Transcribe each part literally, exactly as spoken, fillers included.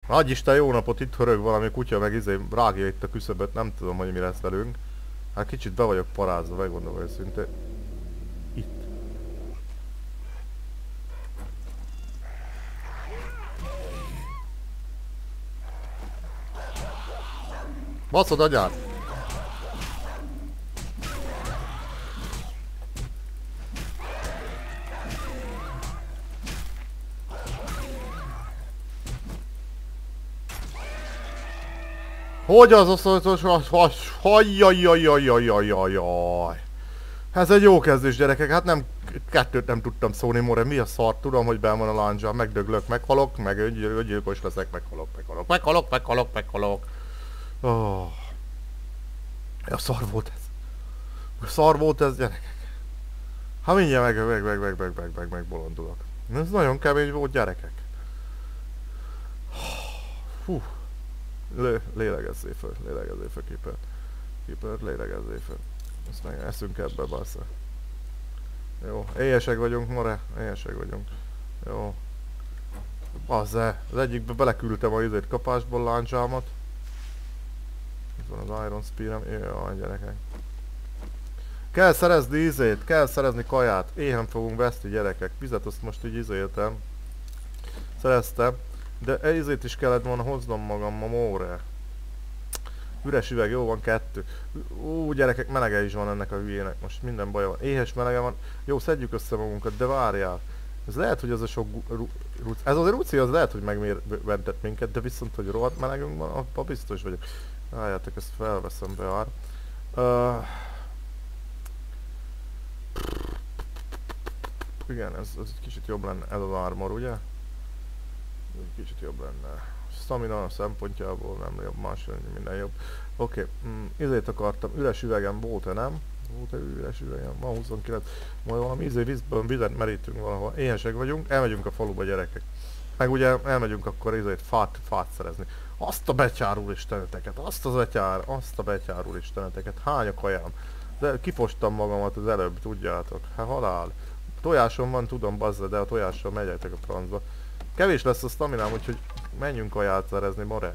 Adj Isten jó napot, itt hörög valami kutya, meg izé rágja itt a küszöböt, nem tudom, hogy mi lesz velünk. Hát kicsit be vagyok parázva, megmondom őszinte. Itt. Baszod anyád! Hogy az osztalatos has... Hajjajjajjajjajjajjaj. Ez egy jó kezdés, gyerekek, hát nem... Kettőt nem tudtam szólni, more, mi a szar? Tudom, hogy benn van a lándzsa, megdöglök, meghalok, meg öngyilkos leszek, meghalok, meghalok, meghalok, meghalok, meghalok. Oh. Ja, szar volt ez. Szar volt ez, gyerekek. Hát mindjárt meg, meg, meg, meg, meg, meg, meg, meg bolondulok. Ez nagyon kemény volt, gyerekek. Hú. Lé, lélegezzé föl, lélegezzé föl, Keeper. Keeper, lélegezzé föl. Ezt meg eszünk ebbe, bassza. Jó, éhesek vagyunk, more, éhesek vagyunk. Jó. Bazze, az egyikbe beleküldtem a izét kapásból láncsámat. Itt van az Iron Spear-em, jaj, gyerekek. Kell szerezni izét, kell szerezni kaját. Éhen fogunk veszni, gyerekek. Vizet azt most így izéltem. Szereztem. De izét is kellett volna hoznom magam, a more. Üres üveg, jó van, kettő. Ú, gyerekek, melege is van ennek a hülyének, most minden baja van. Éhes melege van. Jó, szedjük össze magunkat, de várjál. Ez lehet, hogy az a sok ruci... Ez az a ruci, az lehet, hogy megmentett minket, de viszont, hogy rohadt melegünk van, abban biztos vagyok. Várjátok, ezt felveszem be ár. Uh... Igen, ez, ez egy kicsit jobb lenne, ez az armor, ugye? Egy kicsit jobb lenne. Stamina szempontjából nem jobb, más minden jobb. Oké, okay. mm, izét akartam, üres üvegem volt-e, nem? Volt-e üres üvegem? Van huszonkilenc. Majd valami izé vízből vizet merítünk valahol. Éhesek vagyunk, elmegyünk a faluba, gyerekek. Meg ugye elmegyünk akkor izét fát, fát szerezni. Azt a betyárul isteneteket, azt az betyár, azt a betyárul isteneteket. Hány a kajám? De kifostam magamat az előbb, tudjátok. Hát halál. Tojásom van, tudom, bazza, de a tojással megyek a francba. Kevés lesz a staminám, úgyhogy menjünk kaját szerezni, more.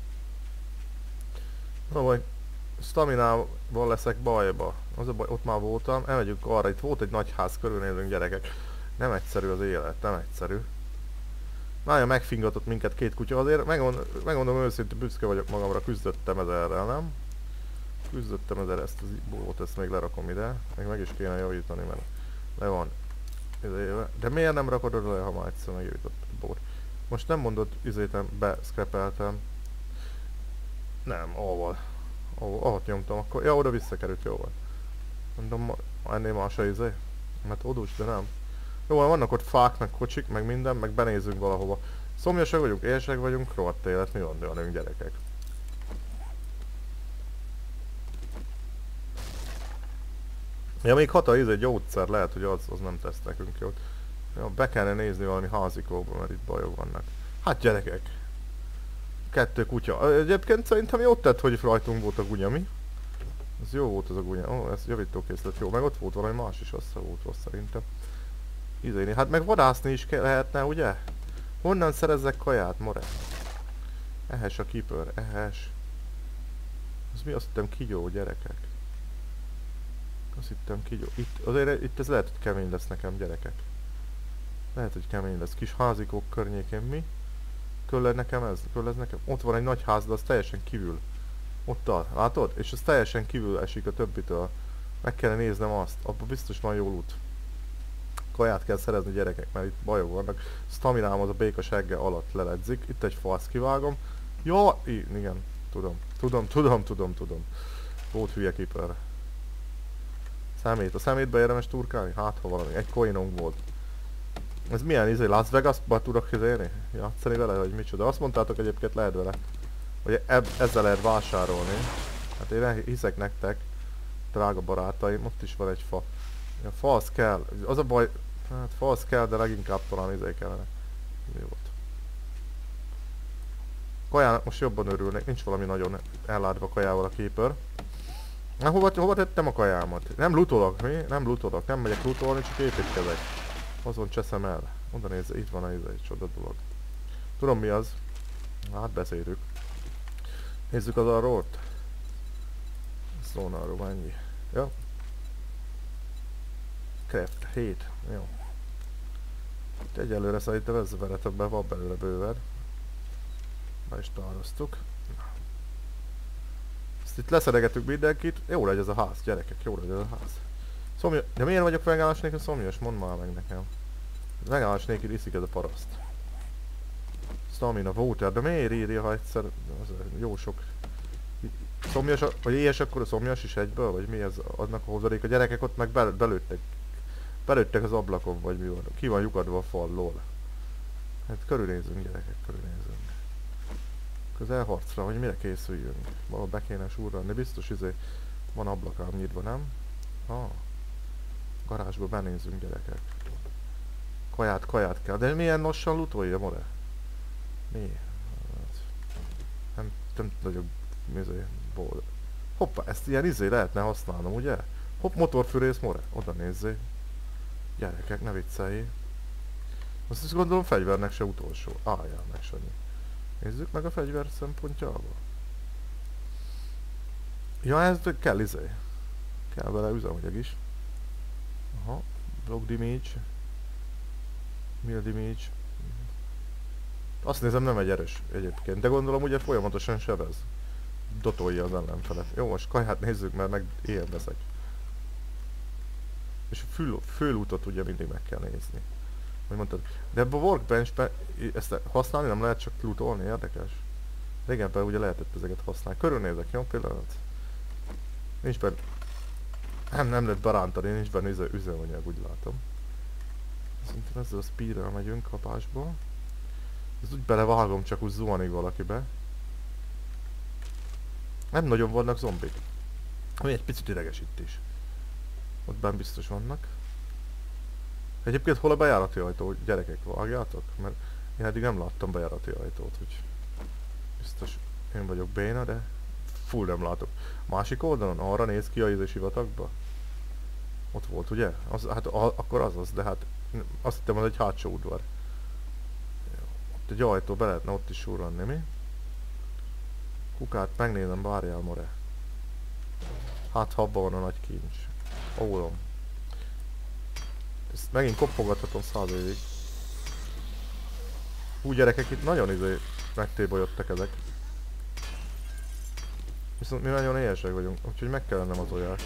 No, vagy staminával leszek bajba. Az a baj, ott már voltam, elmegyünk arra, itt volt egy nagy ház, körülnézünk, gyerekek. Nem egyszerű az élet, nem egyszerű. Nagyon megfingatott minket két kutya, azért megmondom, megmondom őszintén, büszke vagyok magamra, küzdöttem ezerrel, nem? Küzdöttem ezzel, ezt az bót, ezt még lerakom ide, még meg is kéne javítani, mert le van. De miért nem rakod oda le, ha már egyszer megjavított a bót? Most nem mondod, izétem, beszkrepeltem. Nem, ahol. Ahol nyomtam, akkor... Ja, oda visszakerült, jó van. Mondom, ennél már se izé. Mert odús, de nem. Jó van, vannak ott fák, meg kocsik, meg minden, meg benézünk valahova. Szomjasak vagyunk, éhesek vagyunk, rohadt élet, mi van, de van gyerekek. Ja, még hat a izé gyógyszer, lehet, hogy az, az nem tesz nekünk jót. Ja, be kellene nézni valami házikóba, mert itt bajok vannak. Hát gyerekek! Kettő kutya. Egyébként szerintem jót tett, hogy rajtunk volt a gunya, mi? Ez jó volt az a gunya. Ó, ez javítókészlet jó. Meg ott volt valami más is, azt volt rossz szerintem. Izéni. Hát meg vadászni is lehetne, ugye? Honnan szerezzek kaját, more? Ehes a Keeper, ehes. Ez mi? Azt hittem kígyó, gyerekek. Azt hittem kígyó. Itt, azért itt ez lehet, hogy kemény lesz nekem, gyerekek. Lehet, hogy kemény lesz. Kis házikók környékén mi? Köll nekem ez? Köll ez nekem? Ott van egy nagy ház, de az teljesen kívül. Ott áll, látod? És az teljesen kívül esik a többitől. Meg kell néznem azt. Abban biztos van jó út. Kaját kell szerezni, gyerekek, mert itt bajok vannak. Staminám az a béka segge alatt leledzik. Itt egy fasz kivágom. Ja, igen. Tudom. Tudom, tudom, tudom, tudom. Volt hülye Keeper. Szemét. A szemétbe érdemes turkálni? Hát, ha valami. Egy coinunk volt. Ez milyen izé? Las Vegasba tudok izélni? Játszani vele, hogy micsoda? Azt mondtátok egyébként lehet vele. Hogy eb ezzel lehet vásárolni. Hát én hiszek nektek, drága barátaim, ott is van egy fa. A fa az kell. Az a baj, hát fa az kell, de leginkább talán izé kellene. Mi volt? Kajának most jobban örülnek, nincs valami nagyon ellátva kajával a Keeper. Na, hova, hova tettem a kajámat? Nem lootolok, mi? Nem lootolok, nem megyek lootolni, csak építkezek. Azon cseszem el. Oda nézze, itt van a izé, egy csoda dolog. Tudom mi az. Hát beszéltük. Nézzük az arról. Szónarról mennyi. Ja. Craft hét. Jó. Egyelőre szerintem ez veretemben van belőle bőven. Már is tároztuk. Ezt itt leszeregetünk mindenkit. Jó legyen ez a ház, gyerekek, jó legyen ez a ház. Szomja... De miért vagyok megállás nélkül szomjas? Mondd már meg nekem. Megállás nélkül iszik ez a paraszt. Stamina water, de miért írja, ha egyszer... Jó sok... Szomjas, vagy éhes, akkor a szomjas is egyből? Vagy mi ez adnak a hozadék? A gyerekek ott meg bel belőttek. Belőttek az ablakon, vagy mi van? Ki van lyukadva a fal, lol. Hát körülnézünk, gyerekek, körülnézünk. Közel harcra, hogy mire készüljünk. Valahol be kéne surranni, biztos izé van ablakám nyitva, nem? Ah. Garázsba benézünk, gyerekek. Kaját, kaját kell. De milyen lassan lutolja, more? Mi? Hát, nem, nem vagyok izé, bold. Hoppá, ezt ilyen izé lehetne használnom, ugye? Hopp, motorfűrész, more. Oda nézzé. Gyerekek, ne viccelj. Azt is gondolom fegyvernek se utolsó. Álljál meg, Sanyi. Nézzük meg a fegyver szempontjából. Ja, ez kell izé. Kell vele üzemanyag is. Aha. Block damage. Mill damage. Azt nézem, nem egy erős egyébként. De gondolom ugye folyamatosan sebez. Dotolja az ellenfelet. Jó, most kaját nézzük, mert meg ilyen leszek. És a fül, fölútot ugye mindig meg kell nézni. Hogy mondtad. De ebben a workbenchben ezt használni nem lehet, csak lootolni, érdekes. Régebben ugye lehetett ezeket használni. Körülnézek, jó pillanat? Nincs benne... Nem, nem lehet berántani, nincs benne üze, üzemanyag, úgy látom. Szerintem ezzel a speedrel megyünk kapásból. Ez úgy belevágom, csak úgy zuhanig valakibe. Nem nagyon vannak zombik. Ami egy picit idegesít is. Ott benn biztos vannak. Egyébként hol a bejárati ajtó? Gyerekek, vágjátok? Mert én eddig nem láttam bejárati ajtót, hogy biztos én vagyok béna, de full nem látok. Másik oldalon arra néz ki a izé sivatagba? Ott volt, ugye? Az, hát a, akkor az az, de hát azt hittem, az egy hátsó udvar. Ott egy ajtó, be lehetne ott is surranni, mi? Kukát megnézem, várjál, more. Hát ha abban van a nagy kincs. Ólom. Ezt megint koppogathatom száz évig. Hú, gyerekek, itt nagyon izé megtébolyodtak ezek. Viszont mi nagyon éhesek vagyunk, úgyhogy meg kellene az olyák.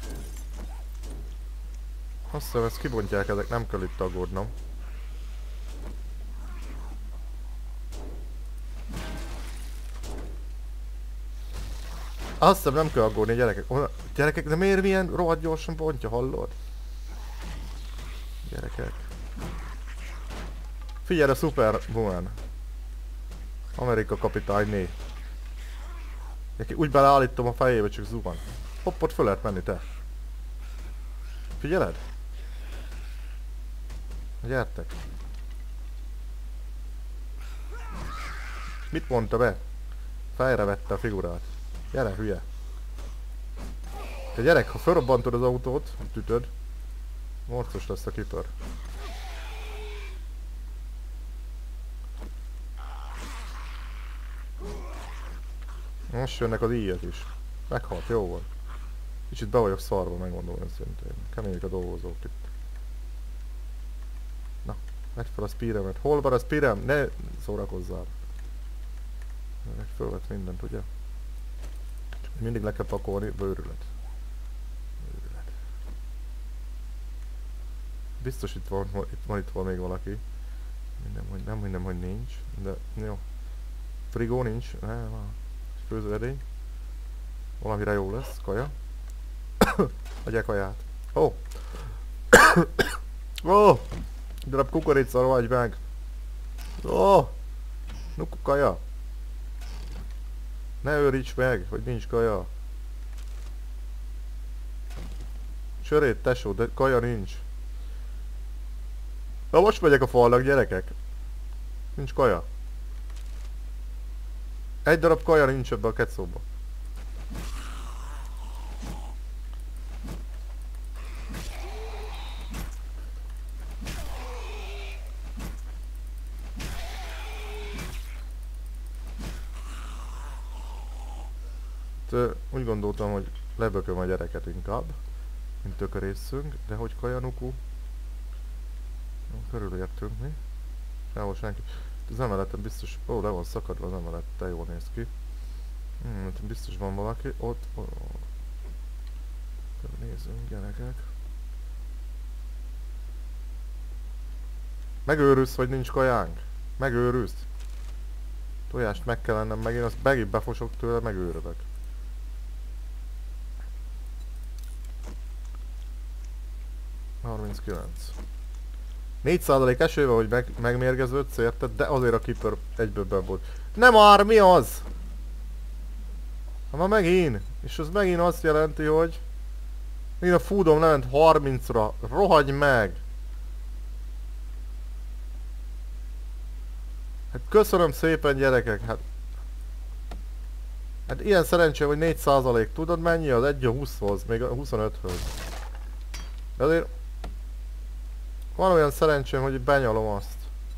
Azt hiszem, ezt kibontják ezek, nem kell itt aggódnom. Azt hiszem, nem kell aggódni, gyerekek. Gyerekek, de miért milyen rohadt gyorsan bontja, hallod? Gyerekek. Figyelj a Superwoman. Amerika kapitányné. Úgy beleállítom a fejébe, csak zuhan. Hopp, ott föl lehet menni, te. Figyeled? Gyertek. Mit mondta be? Fejre vette a figurát. Gyere, hülye. Te gyerek, ha felrobbantod az autót, ütöd, morcos lesz a kipör. Most jönnek az íjek is. Meghalt, jó van. Kicsit be vagyok szarva, megmondom őszintén. Kemények a dolgozók itt. Na, vedd fel a spiremet. Hol van a spirem? Ne szórakozzál. Meg fölvett mindent, ugye? Csak mindig le kell pakolni, bőrület. Bőrület. Biztos itt van, itt van, itt van még valaki. Minden, hogy nem minden, hogy nincs, de jó. Frigó nincs, nem, van. Főzőedény. Valamire jó lesz, kaja. Adják kaját. Ó! Oh. Ó! Oh. Darab kukorica, rohagy meg! Ó! Oh. Nuku kaja! Ne őríts meg, hogy nincs kaja! Sörét, tesó, de kaja nincs. Na most megyek a falnak, gyerekek! Nincs kaja. Egy darab kaja nincs ebbe a kecóba. Most uh, úgy gondoltam, hogy lebököm a gyereket inkább, mint tökörészünk, de hogy kajanuku? Körülértünk mi? Sehol senki. Az emeleten biztos... Ó, le van szakadva az emelet, te jól néz ki. Hmm, biztos van valaki. Ott... Oh. Nézzünk, gyerekek. Megőrülsz, vagy nincs kajánk? Megőrülsz? Tojást meg kell ennem megint, azt megint befosok tőle, megőrülök. harminckilenc. négy százalék esővel, hogy meg, megmérgeződsz, érted? De azért a Keeper egyből benn volt. Nem már, mi az? Ha már megint. És az megint azt jelenti, hogy... Megint a foodom lement harmincra. Rohagy meg! Hát köszönöm szépen, gyerekek, hát... Hát ilyen szerencsé, hogy négy százalék, tudod mennyi az? egy a húszhoz, még a huszonöthöz. De azért... Van olyan szerencsém, hogy benyalom azt.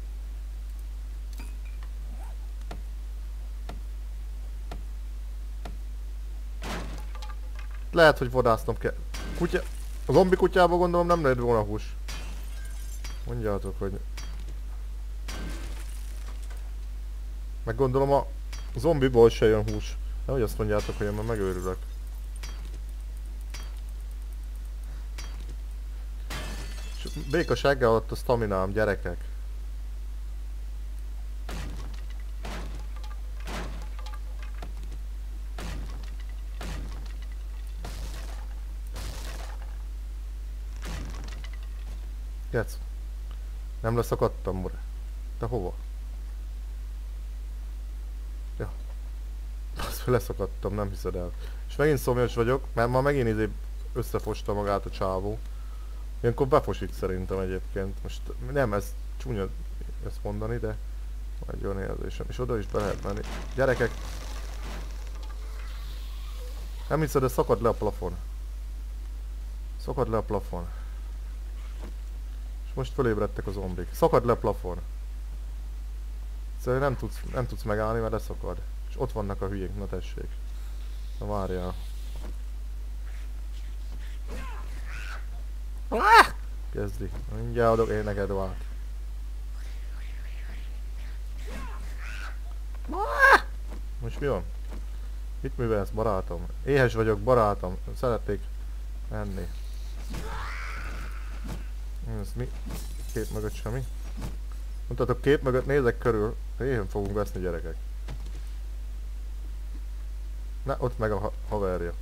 Lehet, hogy vadásznom kell. Kutya... A zombi kutyába gondolom nem lehet volna hús. Mondjátok, hogy... Meg gondolom a zombiból se jön hús. Nehogy azt mondjátok, hogy én már megőrülök. Békasággal ott a staminám, gyerekek. Gec. Nem leszakadtam, mure. Te hova? Ja. Azt leszakadtam, nem hiszed el. És megint szomjas vagyok, mert ma megint izé összefosta magát a csávó. Ilyenkor befosít szerintem egyébként. Most nem, ez csúnya ezt mondani, de egy olyan érzésem. És oda is be lehet menni. Gyerekek! Nem hiszed, de szakad le a plafon. Szakad le a plafon. És most fölébredtek a zombik. Szakad le a plafon. Szóval nem tudsz, nem tudsz megállni, mert leszakad. És ott vannak a hülyék, na tessék. Na várjál. Kezdi. Mindjárt adok én neked vált. Most mi van? Mit művelsz, barátom? Éhes vagyok, barátom. Szeretnék enni. Ez mi? Kép mögött semmi. Mondtatok, kép mögött nézek körül. Éhen fogunk veszni, gyerekek. Na, ott meg a ha haverja.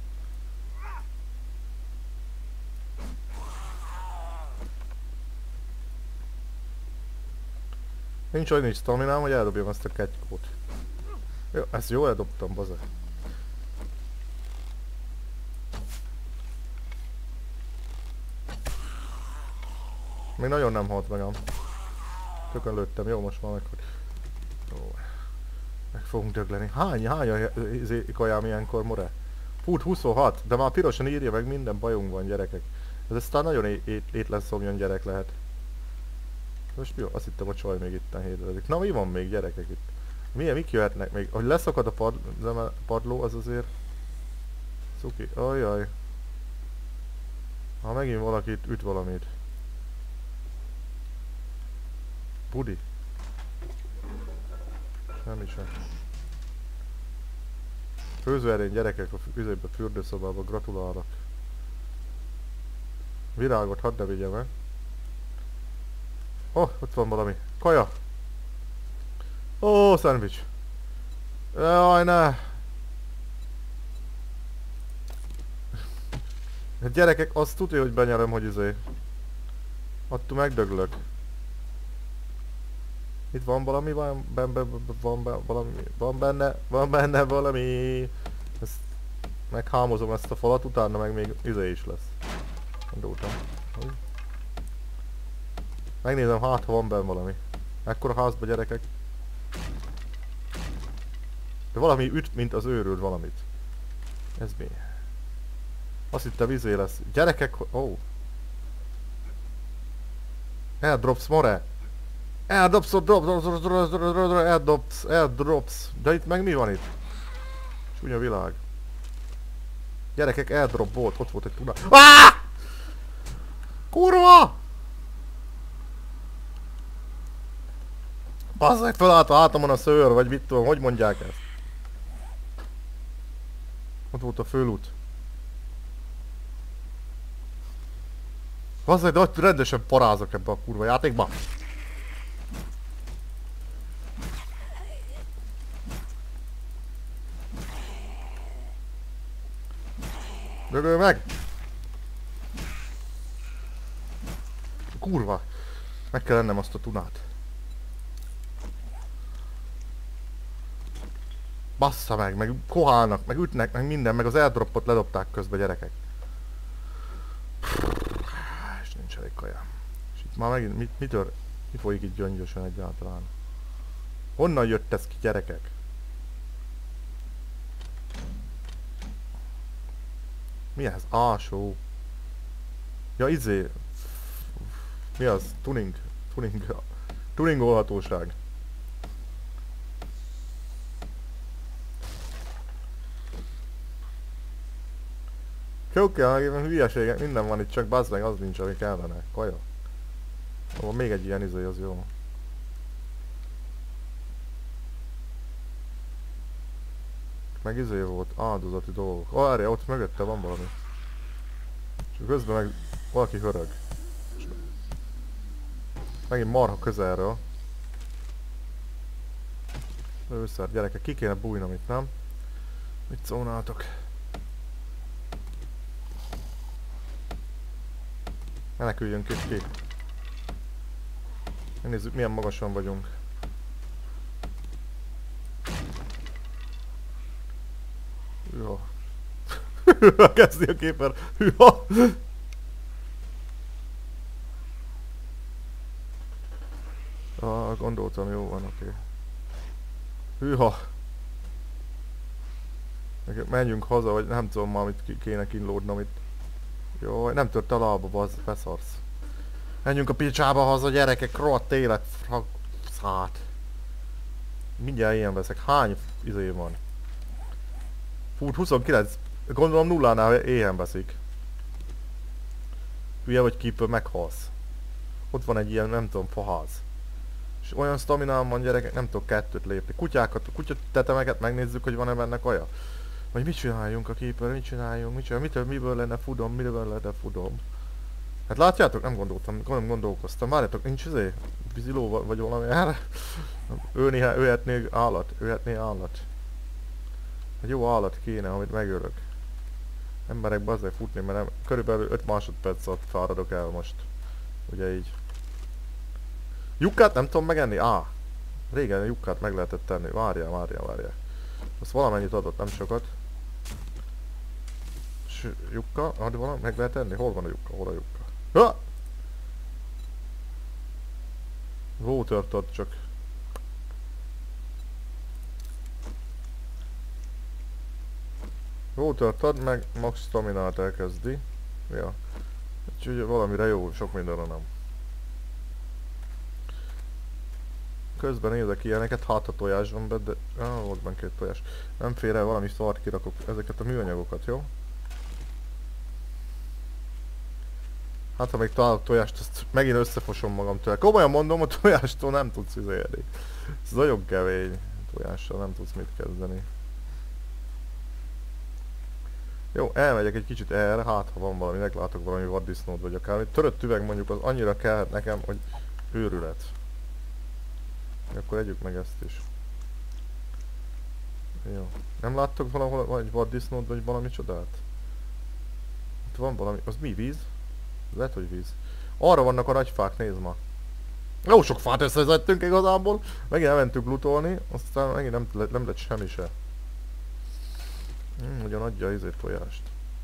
Nincs olyan nincs staminám, hogy eldobjam ezt a ketykót. Jó, ezt jól eldobtam, baze. Még nagyon nem halt meg ám. Tökön lőttem, jó, most már meg... Jó. Meg fogunk dögleni. Hány, hány a kajám ilyenkor, more? Fut, huszonhat, de már pirosan írja meg, minden bajunk van, gyerekek. Ez aztán nagyon étlen szomjan gyerek lehet. Most mi? Azt hittem, a csaj még itten hétvezik. Na mi van még, gyerekek itt? Milyen, mik jöhetnek még? Hogy leszakad a pad, padló, az azért... Cuki, ajjaj. Ha megint valaki itt üt valamit. Budi. Semmi sem. Főzőerény, gyerekek, a üzébe, fürdőszobába, gratulálok. Virágot hadd ne vigyem el. Oh, ott van valami. Kaja! Ó, oh, szendvics! Jaj, ne! Gyerekek, azt tudja, hogy benyelem, hogy izé. Attól megdöglök. Itt van valami, van benne, van benne, valami, van benne, van benne valami. Ezt meghámozom ezt a falat, utána meg még izé is lesz. Gondoltam. Megnézem, hát ha van benne valami. Ekkora házba, gyerekek. De valami üt, mint az őrült valamit. Ez mi? Azt hittem izé lesz. Gyerekek, ó. Oh. Eldropsz, more! Eldropsz, eldropsz, eldropsz. De itt meg mi van itt? Csúnya világ. Gyerekek, airdrop volt, ott volt egy tuna. Ah! Kurva! Bazzeg, felállt a hátamon a szőr, vagy mit tudom, hogy mondják ezt? Ott volt a fölút. Bazzeg, de ott rendesen parázok ebbe a kurva játékba. Dögölj meg! Kurva! Meg kell lennem azt a tunát. Bassza meg, meg kohálnak, meg ütnek, meg minden, meg az airdropot ledobták közben, gyerekek. És nincs elég kaja. És itt már megint, mit, mitől, mi folyik itt gyöngyösen egyáltalán? Honnan jött ez ki, gyerekek? Mi ez? Ásó. Ja, izé. Mi az? Tuning. Tuning. Tuningolhatóság. Kökkel, meg hülyeségek, minden van itt, csak bazd meg, az nincs, ami kellene. Kaja. Ahol még egy ilyen izé, az jó. Meg izé volt, áldozati dolgok. Ó, erre, ott mögötte van valami. És közben meg valaki hörög. És megint marha közelről. Őszer, gyerekek, ki kéne bújnom itt, nem? Mit szólnátok? Meneküljünk is ki. Megnézzük, milyen magasan vagyunk. Hűha. Hűha, kezdi a képer. Hűha. Ah, gondoltam, jó van, oké. Hűha. Menjünk haza, vagy nem tudom már, mit kéne kínlódnom itt. Jó, nem tört a lába, bazd, beszarsz. Menjünk a picsába haza, gyerekek, rohadt élet, szát. Mindjárt ilyen veszek. Hány izé van? Fú, huszonkilenc. Gondolom nullánál éhen veszik. Hülye vagy Keeper, meghalsz. Ott van egy ilyen, nem tudom, faház. És olyan staminám van, gyerekek, nem tudok kettőt lépni. Kutyákat, kutyatetemeket megnézzük, hogy van-e benne kaja. Vagy mit csináljunk a Keeper, mit csináljunk, mit csináljunk, mitől, miből lenne fudom, miből lenne fudom. Hát látjátok, nem gondoltam, nem gondolkoztam, várjátok, nincs izé, víziló vagy valami erre. Ölni, ölhetné állat, ölhetné állat. Egy jó állat kéne, amit megölök. Emberek bazdmeg futni, mert nem, körülbelül öt másodperc alatt fáradok el most. Ugye így. Jukkát nem tudom megenni? Á! Régen a jukkát meg lehetett tenni, várjál, várjál, várjál. Azt valamennyit adott, nem sokat. S jukka, ad valami, meg lehet tenni? Hol van a jukka? Hol a jukka? Ha! Water-t ad csak. Water-t ad, meg max staminát elkezdi. Ja. Úgyhogy valamire jó, sok mindenre nem. Közben nézek ilyeneket, hát a tojás van be, de... Ah, volt benne két tojás. Nem fér el, valami szart kirakok ezeket a műanyagokat, jó? Hát ha még találok tojást, azt megint összefosom magam tőle. Komolyan mondom, a tojástól nem tudsz izélni. Ez nagyon kevény. Tojással nem tudsz mit kezdeni. Jó, elmegyek egy kicsit erre, hát ha van valami, meglátok valami vaddisznót vagy akármi. Törött üveg mondjuk az annyira kellhet nekem, hogy őrület. Akkor együk meg ezt is. Jó. Nem láttok valahol egy vaddisznót vagy valami csodát? Itt van valami, az mi, víz? Lehet, hogy víz. Arra vannak a nagy fák, nézd ma. Jó sok fát összezettünk igazából. Megint elmentünk lootolni, aztán megint nem, le, nem lett semmi se. Hmm, ugyan adja izé tojást.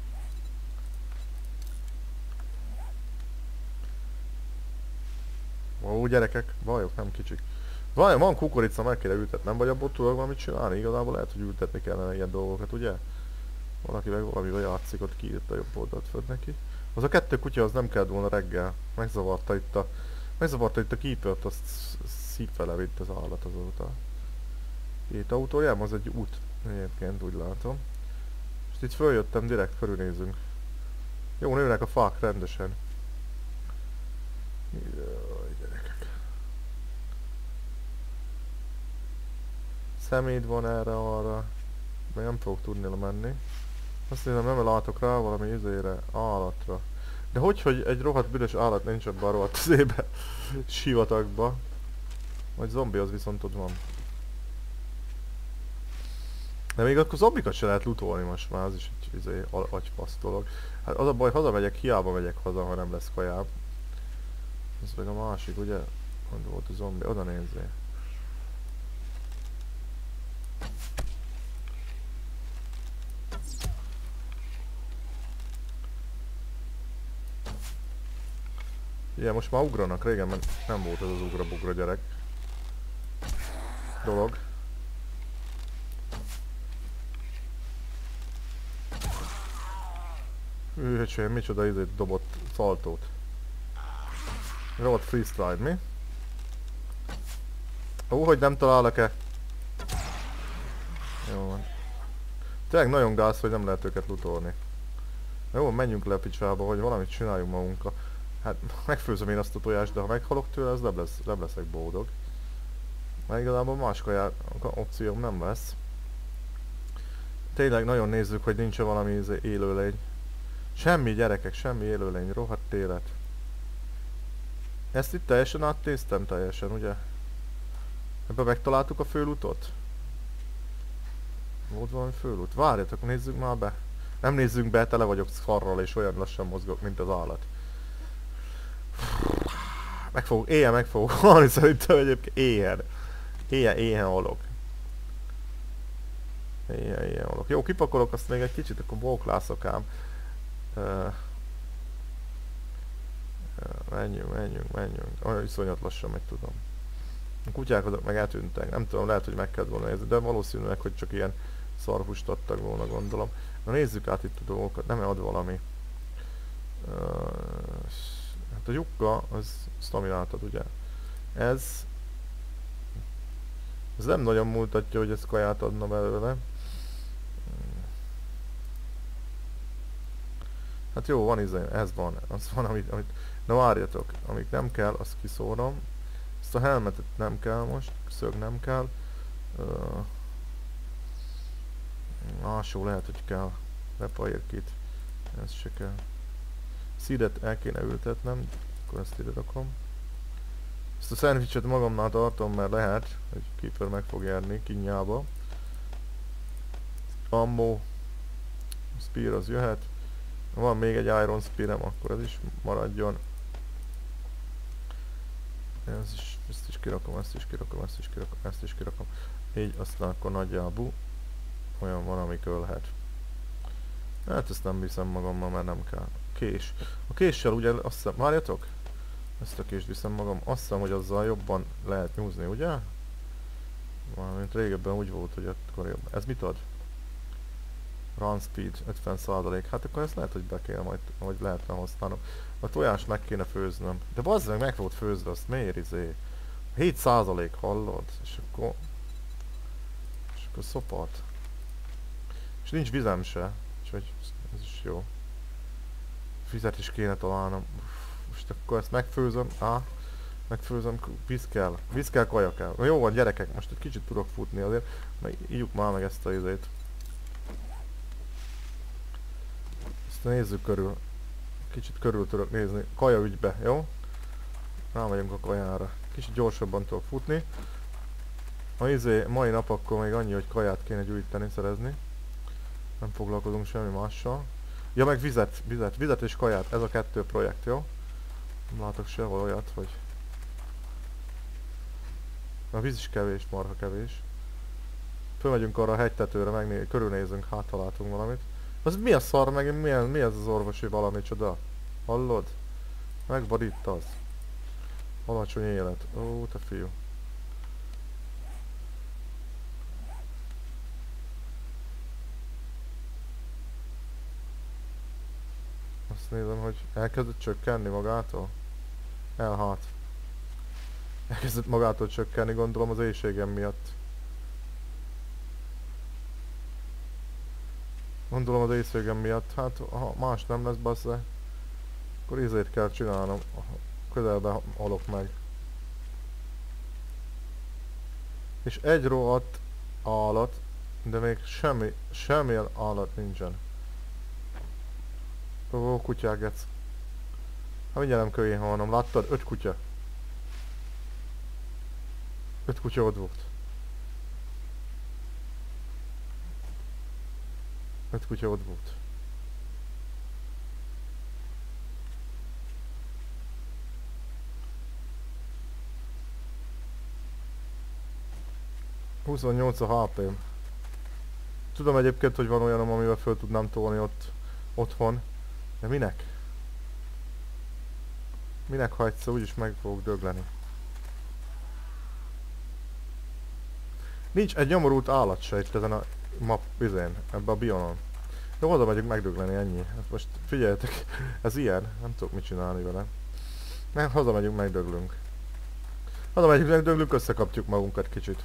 Ó, gyerekek, bajok, nem kicsik. Vajon van kukorica, meg kéne ültetnem, vagy abból tudok valamit csinálni? Igazából lehet, hogy ültetni kellene ilyen dolgokat, ugye? Valaki meg valamivel játszik, ott kiírta jobb oldalt föld neki. Az a kettő kutya az nem kellett volna reggel. Megzavarta itt a... Megzavarta itt a Keepert, azt szívfele vitt az állat azóta. Két autójám, az egy út. Egyébként úgy látom. Most itt följöttem, direkt körülnézünk. Jó, nőnek a fák rendesen. Jaj, gyerekek. Szeméd van erre, arra. Még nem fogok tudni menni. Azt hiszem, nem látok rá valami izére, állatra. De hogy, hogy egy rohadt büdös állat nincs ebben a rohadt izébe, sivatagba. Vagy zombi az viszont ott van. De még akkor zombikat se lehet lootolni most már, az is egy izé, agyfasz dolog. Hát az a baj, hazamegyek, hiába megyek haza, ha nem lesz kajám. Ez meg a másik, ugye? Hogy volt a zombi? Oda nézzél. Igen, most már ugranak, régen nem volt ez az ugra-bugra gyerek dolog. Hűhöcsém, micsoda izét dobott szaltót. Robot freeze-stride, mi? Ó, hogy nem találok-e? Jó van. Tényleg nagyon gáz, hogy nem lehet őket lootolni. Jó, menjünk le a picsába, hogy valamit csináljunk magunkra. Hát megfőzöm én azt a tojást, de ha meghalok tőle, az nem, lesz, nem leszek boldog. Mert igazából más kajá opcióm nem lesz. Tényleg nagyon nézzük, hogy nincs-e valami élőlény. Semmi gyerekek, semmi élőlény, rohadt élet. Ezt itt teljesen áttéztem teljesen, ugye? Ebben megtaláltuk a főlutot? Volt valami főlut? Várjatok, nézzük már be. Nem nézzünk be, tele vagyok szarral és olyan lassan mozgok, mint az állat. Meg fogok, éjjel meg fogok halni szerintem egyébként éjjel. Éjjel, éjjel halok. Éjjel, éjjel halok. Jó, kipakolok azt még egy kicsit, akkor bóklászok ám. Uh, menjünk, menjünk, menjünk. Olyan iszonyat lassan meg tudom. A kutyák azok meg eltűntek. Nem tudom, lehet, hogy meg kellett volna nézni, de valószínűleg, hogy csak ilyen szarhust adtak volna, gondolom. Na nézzük át itt a dolgokat, nem ad valami. Uh, hát a lyukka, az staminát ad, ugye? Ez... Ez nem nagyon mutatja, hogy ez kaját adna belőle. Hát jó, van izé, ez van, az van, amit, amit... Na várjatok, amik nem kell, azt kiszórom. Ezt a helmetet nem kell most, szög nem kell. Uh, alsó lehet, hogy kell. Repair kit. Ez se kell. Seedet el kéne ültetnem, akkor ezt ide rakom. Ezt a szendvicset magamnál tartom, mert lehet, hogy Keeper meg fog járni kinyába. Ammo. Spear az jöhet. Van még egy Iron Spearem, akkor ez is maradjon. Ez is, ezt is kirakom, ezt is kirakom, ezt is kirakom, ezt is kirakom. Így aztán akkor nagyjából olyan van, amikor lehet. Hát ezt nem viszem magammal, mert nem kell. Kés. A késsel ugye azt hiszem, várjatok? Ezt a kést viszem magam, azt hiszem, hogy azzal jobban lehet nyúzni, ugye? Valamint régebben úgy volt, hogy akkor jobb. Ez mit ad? Run speed ötven százalék. Hát akkor ezt lehet, hogy be kell majd, vagy lehetne használnom. A tojást meg kéne főznöm. De bazd meg, meg volt főzve, azt miért izé? hét százalék, hallod? És akkor... És akkor szopat. És nincs vizem se. Úgyhogy ez is jó. Vizet is kéne találnom. Most akkor ezt megfőzöm. Á, megfőzöm, víz kell. Víz kell, kaja kell. Na jó van gyerekek, most egy kicsit tudok futni azért. Na ígyuk már meg ezt a izét. Ezt nézzük körül. Kicsit körül tudok nézni. Kaja ügybe, jó? Rámegyünk a kajára. Kicsit gyorsabban tudok futni. A izé, mai nap akkor még annyi, hogy kaját kéne gyűjteni, szerezni. Nem foglalkozunk semmi mással. Ja, meg vizet, vizet, vizet és kaját. Ez a kettő projekt, jó? Nem látok sehol olyat, hogy... A víz is kevés, marha kevés. Fölmegyünk arra a hegytetőre, megné körülnézünk, hát ha látunk valamit. Az mi a szar meg, mi, mi ez az orvosi valami csoda? Hallod? Megvad itt az. Alacsony élet. Ó, te fiú. Azt nézem, hogy elkezdett csökkenni magától. Elhát. Elkezdett magától csökkenni, gondolom az éjségem miatt. Gondolom az éjszégem miatt. Hát ha más nem lesz bassze, akkor ízét kell csinálnom. Közelben halok meg. És egy rohadt állat, de még semmi, semmilyen állat nincsen. Ó, kutyák, gec. Hát mindjárt nem kell én halnom. Láttad? Öt kutya. Öt kutya ott volt. Öt kutya ott volt. huszonnyolc a há pém. Tudom egyébként, hogy van olyan, amivel föl tudnám tolni ott otthon. De minek? Minek, ha egyszer úgyis meg fogok dögleni? Nincs egy nyomorult állat se itt ezen a map bizén, ebbe a bionon. De oda megyünk megdögleni, ennyi. Hát most figyeljetek, ez ilyen, nem tudok mit csinálni vele. Mert hazamegyünk, megdöglünk. Hazamegyünk, megdöglünk, összekapjuk magunkat kicsit.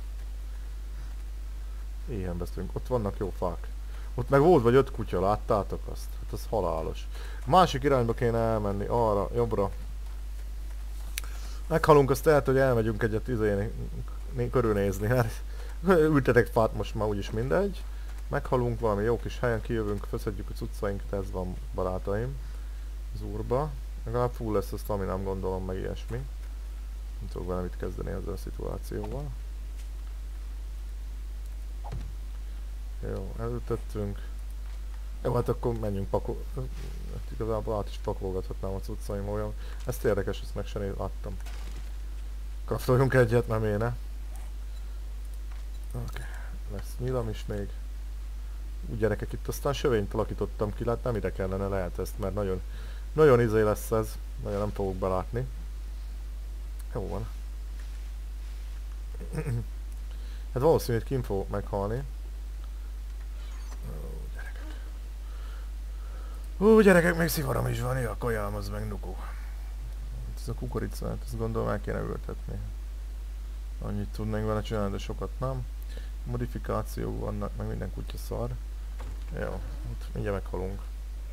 Éhen beszélünk, ott vannak jó fák. Ott meg volt vagy öt kutya, láttátok azt? Hát az halálos. Másik irányba kéne elmenni, arra, jobbra. Meghalunk, azt lehet, hogy elmegyünk egyet izén körülnézni, hát ültetek fát most már úgyis mindegy. Meghalunk valami jó kis helyen, kijövünk, feszedjük a cuccainkat, ez van barátaim. Az úrba. Legalább full lesz a staminám, gondolom, meg ilyesmi. Nem tudok vele mit kezdeni ezzel a szituációval. Jó, elültettünk. Jó, hát akkor menjünk pakol... Hát igazából át is pakolgathatnám a cuccaim olyan. Ezt érdekes, ezt meg sem láttam. Kraftoljunk egyet, nem éne. Oké, okay. Lesz nyilam is még. Úgy gyerekek, itt aztán sövényt alakítottam ki, hát nem ide kellene, lehet ezt, mert nagyon, nagyon izé lesz ez. Nagyon nem fogok belátni. Jó van. Hát valószínűleg kint fogok meghalni. Ó, gyerekek. Ó, gyerekek, még szivarom is van, ja, kajám, az meg nukó. Ez a kukoricát, ezt gondolom el kéne ültetni. Annyit tudnánk vele csinálni, de sokat nem. Modifikációk vannak, meg minden kutya szar. Jó, hát mindjárt meghalunk.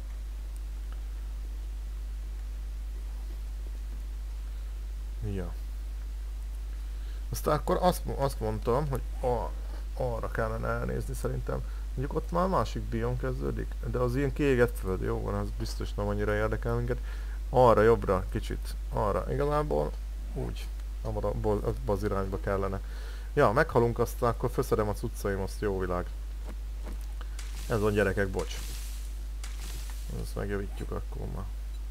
Ja. Aztán akkor azt, azt mondtam, hogy a, arra kellene elnézni szerintem. Mondjuk ott már másik biom kezdődik, de az ilyen kiégett föld, jó van, az biztos nem annyira érdekel minket. Arra, jobbra, kicsit, arra, igazából úgy, abban az irányba kellene. Ja, meghalunk, aztán akkor feszedem a cuccaim, azt jó világ. Ez van, gyerekek, bocs. Ezt megjavítjuk akkor már.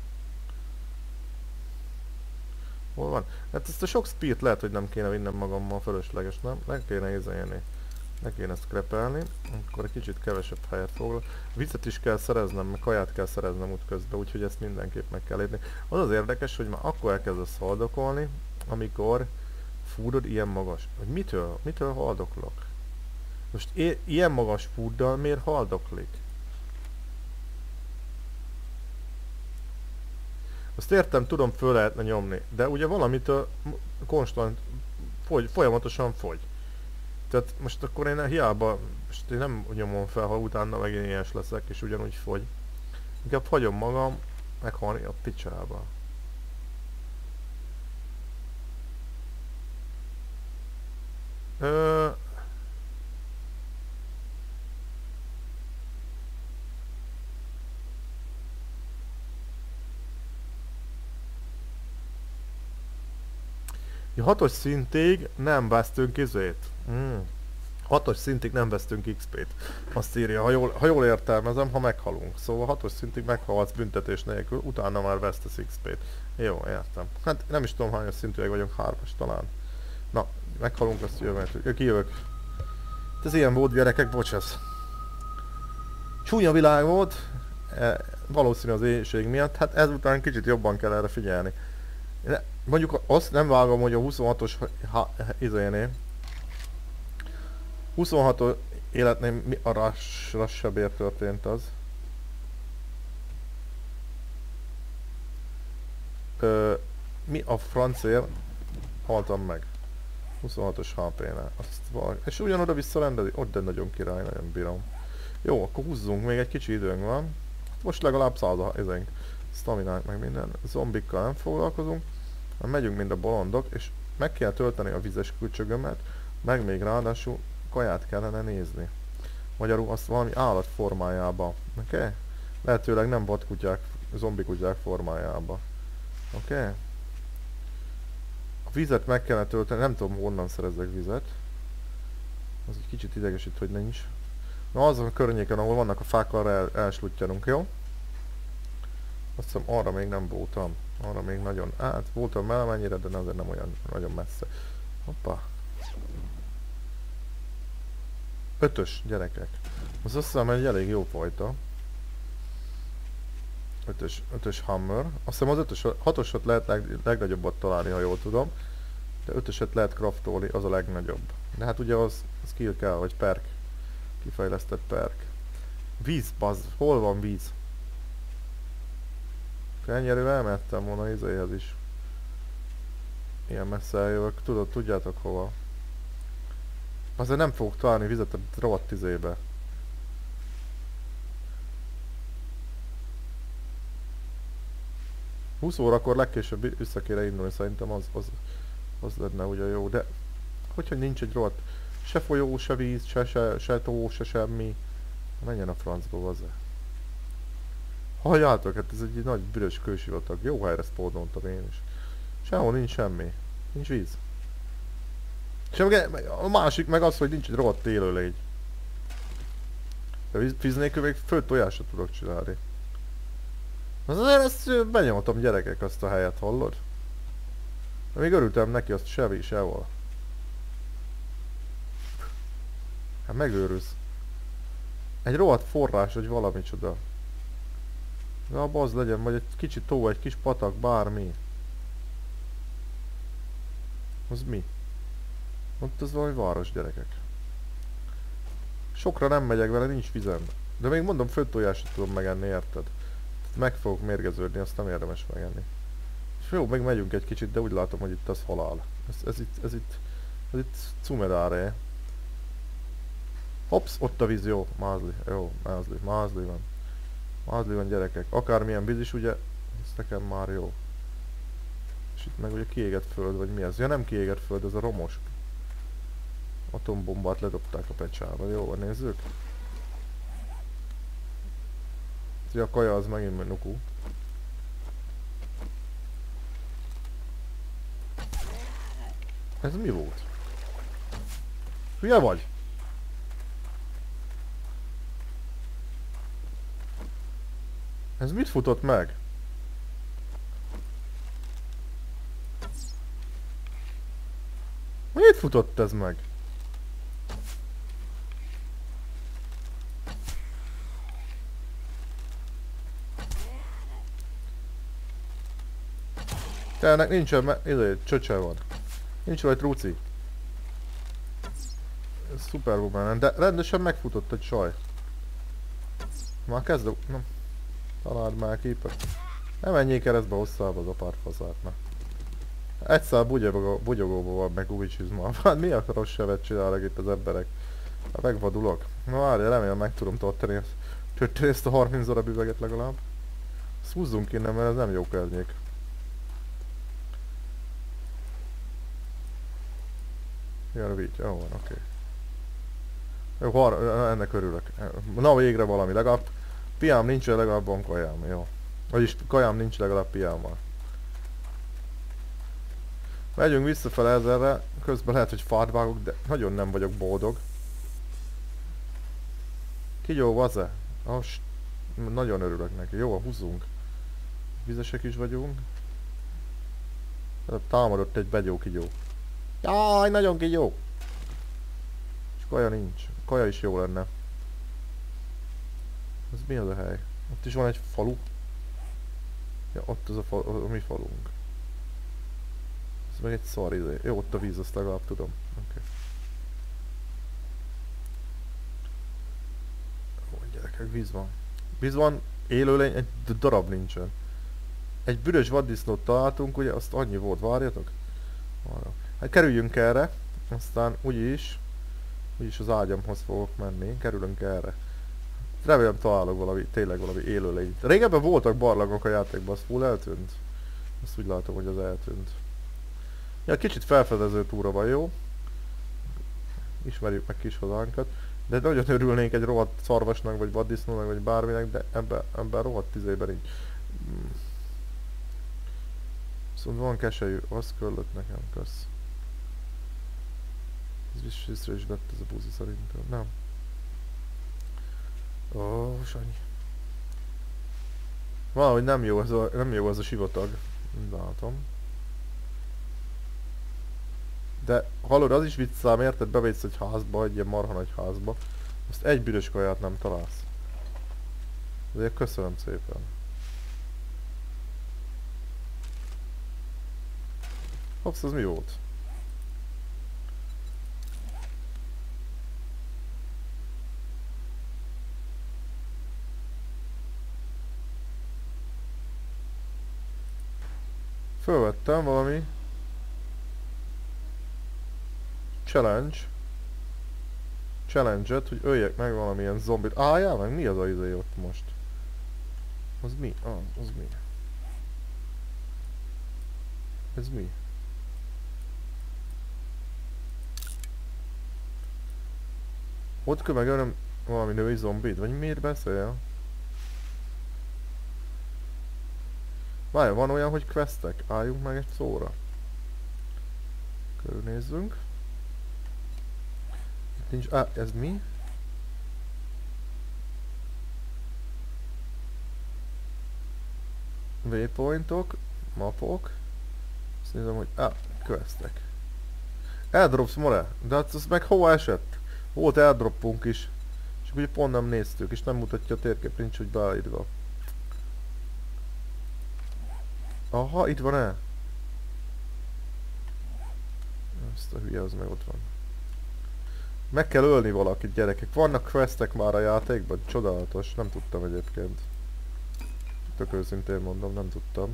Hol van? Hát ezt a sok speed lehet, hogy nem kéne vinnem magammal, fölösleges, nem? Ne kéne ézelni. Ne kéne scrapelni, akkor egy kicsit kevesebb helyet foglal. Vizet is kell szereznem, meg kaját kell szereznem útközben, úgyhogy ezt mindenképp meg kell érni. Az az érdekes, hogy már akkor elkezdesz haldokolni, amikor foodod ilyen magas. Hogy mitől? Mitől haldoklok? Most ilyen magas fooddal miért haldoklik? Azt értem, tudom, föl lehetne nyomni, de ugye valamitől konstant fogy, folyamatosan fogy. Tehát most akkor én hiába, most én nem nyomom fel, ha utána megint ilyes leszek, és ugyanúgy fogy. Inkább hagyom magam meghalni a picsába. Ö... Ja, hatos szintig nem vesztünk izét. Hmm. hatos szintig nem vesztünk iksz pét. Azt írja, ha jól, ha jól értelmezem, ha meghalunk. Szóval hatos szintig meghalsz büntetés nélkül, utána már vesztesz iksz pét. Jó, értem. Hát nem is tudom, hányos szintűek vagyunk, hármas talán. Na, meghalunk, azt jövök. Kijövök. Ez ilyen volt, gyerekek, bocsánat. Csúnya világ volt, e, valószínű az éjség miatt, hát ezután kicsit jobban kell erre figyelni. De mondjuk azt nem vágom, hogy a huszonhatos izénél, huszonhatos életnél mi a rass, rassabbért történt az. Ö, mi a francér haltam meg. huszonhatos há pé-nál. Azt valaki, és ugyanoda visszarendezi? Ott de nagyon király, nagyon bírom. Jó, akkor húzzunk, még egy kicsi időnk van. Most legalább száz a ezenk. Staminánk meg minden. Zombikkal nem foglalkozunk. Mert megyünk, mint a bolondok, és meg kell tölteni a vizes külcsögömet, meg még ráadásul kaját kellene nézni. Magyarul azt valami állat formájába. Oké? Okay? Lehetőleg nem vadkutyák, zombikutyák formájába. Oké? Okay? A vizet meg kellene tölteni, nem tudom honnan szerezzek vizet. Az egy kicsit idegesít, hogy nincs. Na azon a környéken, ahol vannak a fák, arra el, elslutjanunk, jó? Azt hiszem arra még nem voltam. Arra még nagyon... Hát voltam valamennyire, de azért nem olyan nagyon messze. Hoppá. Ötös, gyerekek. Az azt hiszem egy elég jó fajta. Ötös, ötös hammer. Azt hiszem az ötös, hatosat lehet leg, legnagyobbat találni, ha jól tudom. De ötöset lehet craftolni, az a legnagyobb. De hát ugye az skill kell, vagy perk. Kifejlesztett perk. Víz, bazd. Hol van víz? Kenyerővel elmehettem volna izéhez is. Ilyen messze eljövök. Tudod, tudjátok hova. Azért nem fogok találni vizet a rohadt izébe. húsz órakor legkésőbb vissza kéne indulni, szerintem az, az, az lenne ugye jó, de hogyha nincs egy rohadt se folyó, se víz, se, se, se tó, se semmi, menjen a francba, vaze. Halljátok, hát ez egy nagy büdös kősivatag, jó helyre spódoltam én is. Sehol nincs semmi, nincs víz. És a másik meg az, hogy nincs egy rohadt élőlény. De víz nélkül még föld tojásra tudok csinálni. Az azért ezt benyomtam, gyerekek, azt a helyet, hallod? De még örültem neki, azt semmi, sehol. Hát megőrülsz. Egy rohadt forrás, vagy valami csoda. De abba az legyen, vagy egy kicsi tó, egy kis patak, bármi. Az mi? Ott az valami város, gyerekek. Sokra nem megyek vele, nincs vizem. De még mondom, földtojásra tudom megenni, érted? Meg fogok mérgeződni, azt nem érdemes megenni. És jó, meg megyünk egy kicsit, de úgy látom, hogy itt az halál. Ez, ez itt, ez itt, ez itt cumedáre. Hopsz, ott a víz, jó, mázli, jó, mázli, mázli van. Mázli van, gyerekek. Akármilyen víz is, ugye, ez nekem már jó. És itt meg ugye kiégett föld, vagy mi ez? Ja, nem kiégett föld, ez a romos. Atombombát ledobták a pecsába, jó, nézzük. Ugye a kaja az megint nuku. Ez mi volt? Hülye vagy? Ez mit futott meg? Mit futott ez meg? Te ennek nincsen, mert izé, csöcse van. Nincs rajta ruci. Superwoman, de rendesen megfutott egy saj. Már kezd a... Nem. Találd már képet. Nem menjék keresztbe hosszába az a pár faszátnak. Egyszer bugyogóba van meg új csizma. Hát mi a rossz sevet csinálnak itt az emberek? Hát megvadulok. Na várja, remélem meg tudom tartani ezt. Tölteni ezt a harminc darab üveget legalább. Ezt húzzunk innen, mert ez nem jó környék. Jön a vígy, jó van, oké. Okay. Jó, har ennek örülök. Na végre valami, legalább piám nincs, legalább van kajám, jó. Vagyis kajám nincs, legalább piámmal. Megyünk visszafele ezerre, közben lehet, hogy fát vágok, de nagyon nem vagyok boldog. Kigyó, vaze? Most nagyon örülök neki. Jó, húzzunk. Vizesek is vagyunk. Támadott egy begyó kigyó. Jaj, nagyon kigyó! És kaja nincs. Kaja is jó lenne. Ez mi az a hely? Ott is van egy falu. Ja, ott az a, falu, a mi falunk. Ez meg egy szar izé. Jó, ott a víz, azt legalább tudom. Oké. Okay. Ó, gyerekek, víz van. Víz van, élőlény, egy darab nincsen. Egy büdös vaddisznót találtunk, ugye, azt annyi volt, várjatok? Arra. Hát kerüljünk erre, aztán úgyis, úgyis az ágyamhoz fogok menni, kerülünk erre. Remélem találok valami, tényleg valami élőlényt. Régebben voltak barlangok a játékban, az full eltűnt. Azt úgy látom, hogy az eltűnt. Ja, kicsit felfedező túra van, jó? Ismerjük meg kis hazánkat. De nagyon örülnénk egy rohadt szarvasnak, vagy vaddisznónak, vagy bárminek, de ebben, ebben rohadt izében így. Hmm. Szóval van keselyű, az köllött nekem, kösz. Ez is észre is vett ez a buzi szerintem, nem? Ó, Sanyi. Valahogy nem jó ez a, nem jó ez a sivatag. Látom. De hallod, az is viccám, érted? Bevész egy házba, egy ilyen marha nagy házba. Azt egy büdös kaját nem találsz. Azért köszönöm szépen. Hopsz, az mi volt? Fölvettem valami challenge challenge-et, hogy öljek meg valamilyen zombit. Álljál meg, mi az a izé ott most? Az mi? Ah, az mi? Ez mi? Ott kell meg öröm valami női zombit? Vagy miért beszél? Várj, van olyan, hogy questek? Álljunk meg egy szóra. Körülnézzünk. Itt nincs... Á, ez mi? Waypointok, mapok. Azt nézem, hogy... Á, questek. Airdrops more, de hát az meg hova esett? Volt airdropunk is. És ugye pont nem néztük, és nem mutatja a térkép, nincs úgy beállítva. Aha, itt van-e? Ezt a hülye, az meg ott van. Meg kell ölni valakit, gyerekek. Vannak questek már a játékban? Csodálatos, nem tudtam egyébként. Tök őszintén mondom, nem tudtam.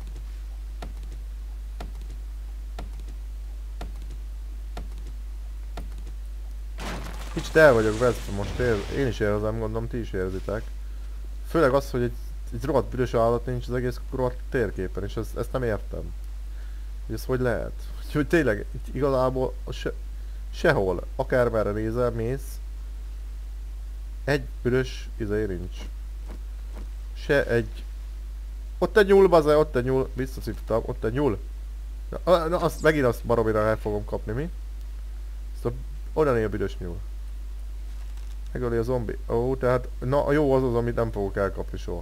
Kicsit el vagyok veszve most, én is érzem, gondolom ti is érzitek. Főleg az, hogy egy, egy rohadt büdös állat nincs az egész rohadt térképen, és ezt, ezt nem értem. Hogy ez hogy lehet? Hogy tényleg, igazából se, sehol, akármerre nézel, mész, egy büdös izé nincs. Se egy... Ott egy nyúl, baze, ott egy nyúl, visszaszívtam, ott egy nyúl. Na, na azt, megint azt baromira el fogom kapni, mi? Ezt a... Oda nél büdös nyúl. Megöli a zombi. Ó, tehát, na jó az az, amit nem fogok elkapni soha.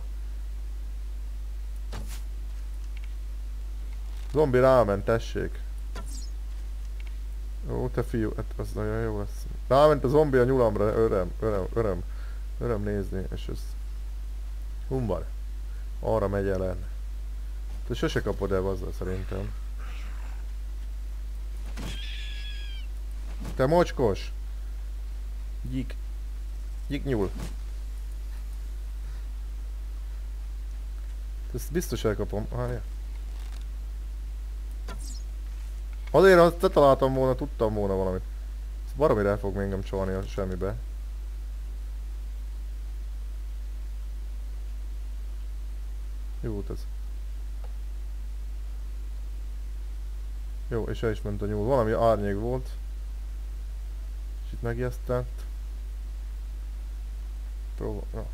Zombi ráment, tessék. Ó, te fiú, hát az nagyon jó lesz. Ráment a zombi a nyulamra, öröm, öröm, öröm. Öröm nézni, és ez... Humbar. Arra megy ellen. Te sose kapod el azzal szerintem. Te mocskos! Gyik. Gyik nyúl. Ezt biztos elkapom. Várjál. Azért, ha te találtam volna, tudtam volna valamit. Ez baromira el fog engem csalni a semmibe. Jó volt ez. Jó, és el is ment a nyúl. Valami árnyék volt. És itt megijesztett. Próbál. Ja.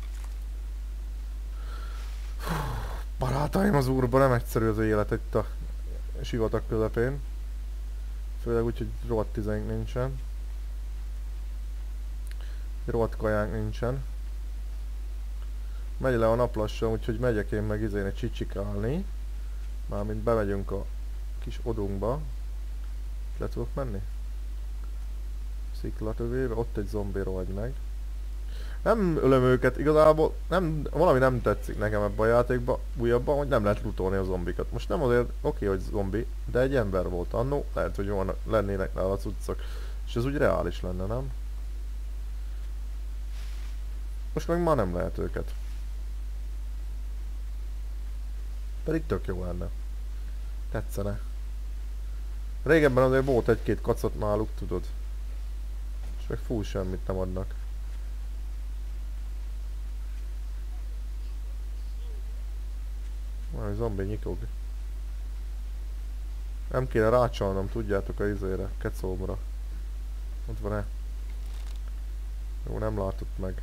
Barátaim, az úrban nem egyszerű az élet itt a sivatag közepén. Főleg úgy, hogy rohadt tizenk nincsen. Rohadt kajánk nincsen. Megy le a nap lassan, úgyhogy megyek én meg izén egy csicsikálni. Mármint bemegyünk a kis odunkba. Le tudok menni? Sziklatövébe, ott egy zombi rohagy meg. Nem ölöm őket, igazából nem, valami nem tetszik nekem ebben a játékban, újabban, hogy nem lehet lootolni a zombikat. Most nem azért oké, hogy zombi, de egy ember volt annó, lehet, hogy van, lennének nála cuccok, és ez úgy reális lenne, nem? Most meg már nem lehet őket. Pedig tök jó lenne. Tetszene. Régebben azért volt egy-két kacot náluk, tudod. És meg full semmit nem adnak. Valami zombi nyikog. Nem kéne rácsalnom, tudjátok, a izére, kecómra. Ott van-e? Jó, nem látott meg.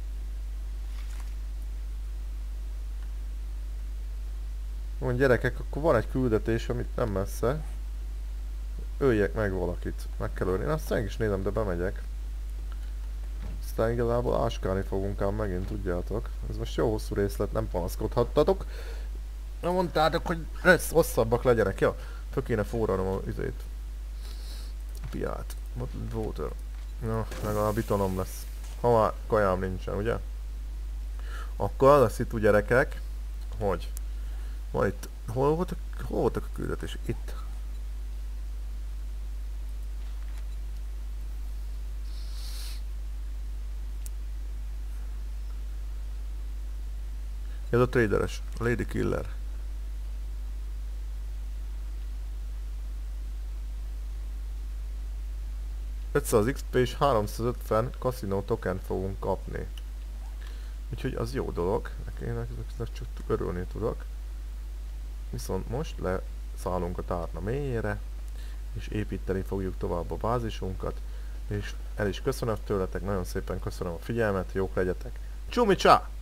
Mondj gyerekek, akkor van egy küldetés, amit nem messze. Öljek meg valakit. Meg kell ölni. Én azt meg is nézem, de bemegyek. Aztán igazából áskálni fogunk ám megint, tudjátok. Ez most jó hosszú részlet, nem panaszkodhattatok. Na mondtátok, hogy lesz, hosszabbak legyenek, ja. Föl kéne forranom a izét. A piát. Water. Na, legalább bitonom lesz. Ha már kajám nincsen, ugye? Akkor az lesz itt, gyerekek, hogy van itt, hol voltak, hol voltak a küldetés? Itt. Ez a traderes, a Lady Killer. ötszáz iksz pé és háromszázötven casino token fogunk kapni. Úgyhogy az jó dolog, nekem csak örülni tudok. Viszont most leszállunk a tárna mélyére, és építeni fogjuk tovább a bázisunkat, és el is köszönöm tőletek, nagyon szépen köszönöm a figyelmet, jók legyetek. Csumi csá!